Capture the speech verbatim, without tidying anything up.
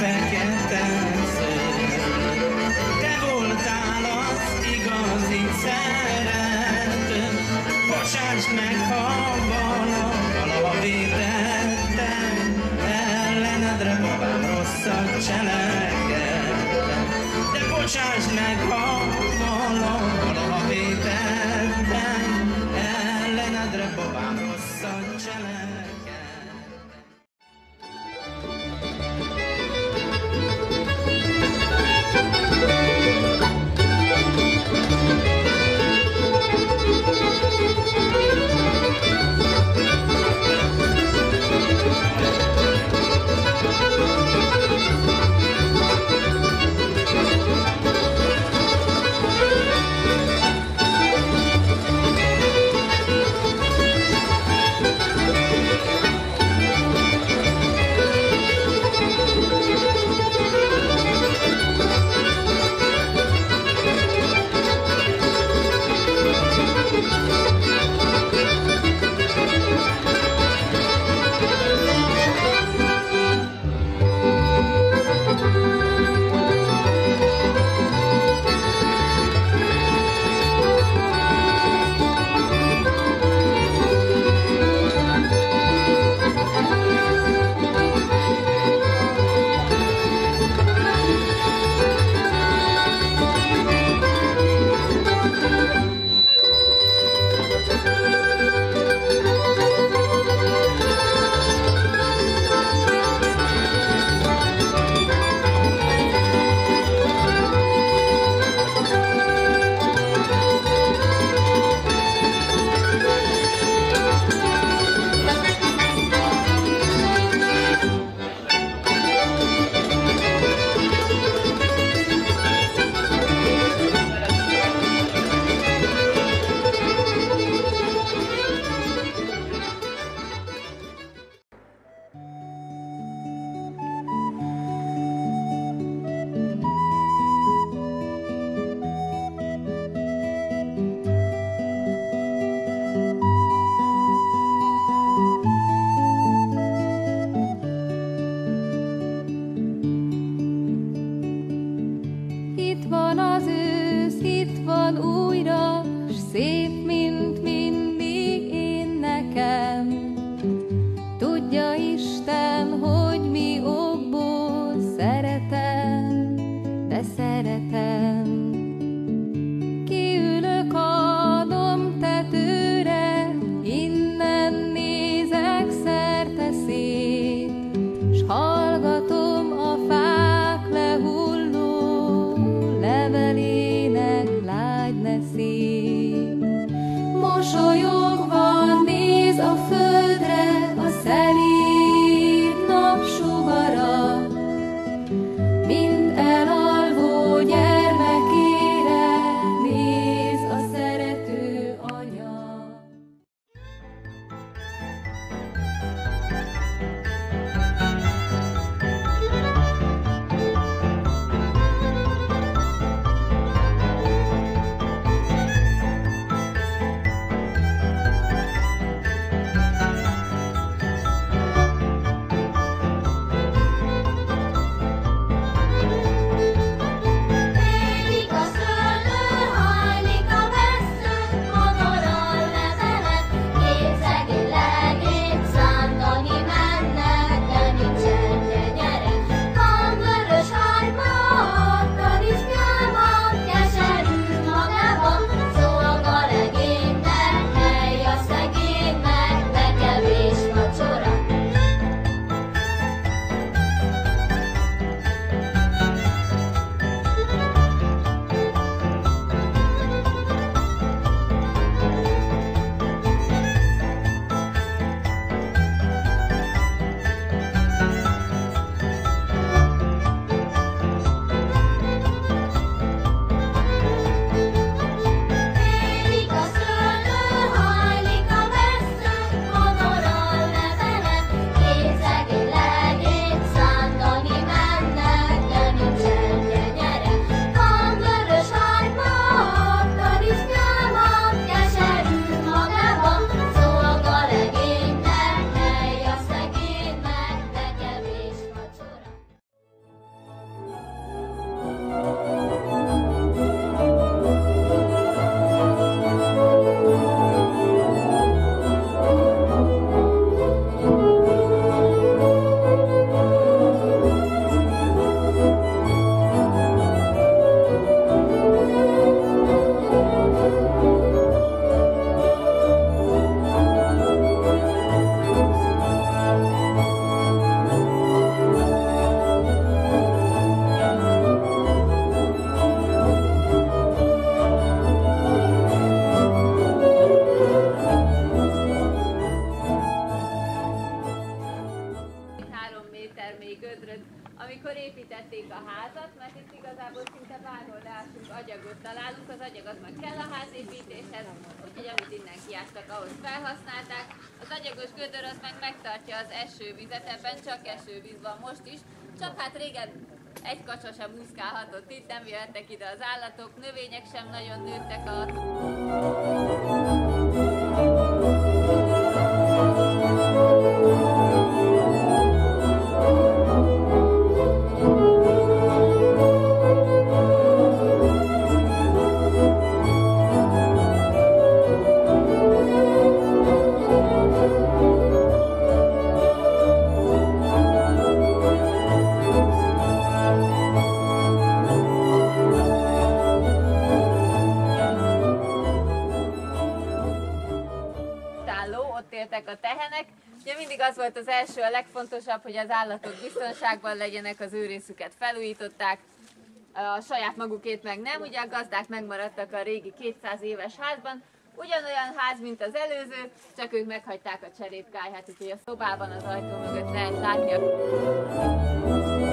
fekete szőr. Te voltál az igazi szerető, bocsáss meg, ha valaha vétettem, ellenedre babám rosszat cselekedtem. De bocsáss meg, ha valaha vétettem, ellenedre babám rosszat cselekedtem. amikor építették a házat, mert itt igazából szinte bárhol leásunk, agyagot találunk, az agyag az meg kell a házépítéshez, úgyhogy amit innen kiástak, ahhoz felhasználták. Az agyagos gödör az meg megtartja az esővizet, ebben csak esővíz van most is, csak hát régen egy kacsa sem úszkálhatott itt, nem jöhettek ide az állatok, növények sem nagyon nőttek a... Ott éltek a tehenek. Ugye mindig az volt az első, a legfontosabb, hogy az állatok biztonságban legyenek, az ő részüket felújították, a saját magukét meg nem, ugye a gazdák megmaradtak a régi kétszáz éves házban, ugyanolyan ház, mint az előző, csak ők meghagyták a cserépkályhát, úgyhogy a szobában az ajtó mögött lehet látni a...